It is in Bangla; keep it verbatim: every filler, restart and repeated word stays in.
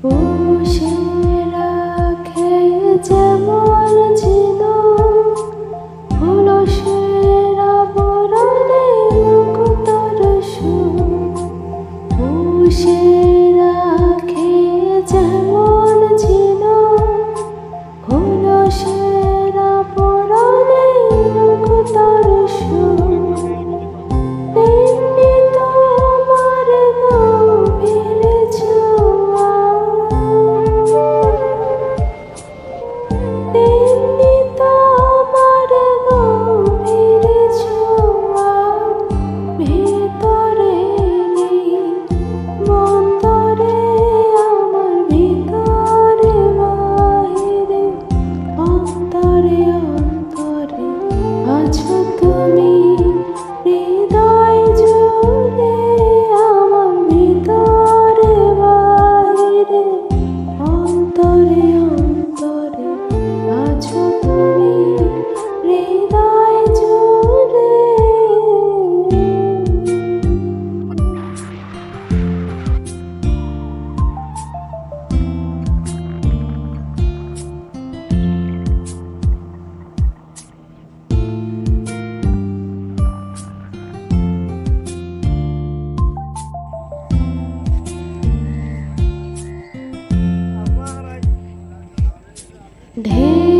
পুষে রাখে যেমন ঝিনুক হুলসের আবরণে মুক্তর সুখ। পুষে রাখে যেমন ঝিনুক হুলসের আবরণে মুক্তর সুখ। তেমনি তোমার গভীর ছোঁয়া, তেমনি তোমার গভীর ছোঁয়া ভিতরে নেই মন্তরে আমার ভিতরে বাহিরে অন্তরে অন্তরে আছো তুমি হৃদয় জুড়ে আমার ভিতরে বাহিরে অন্তরে অন্তরে আছো তুমি হৃদয় জুড়ে। ঢেউ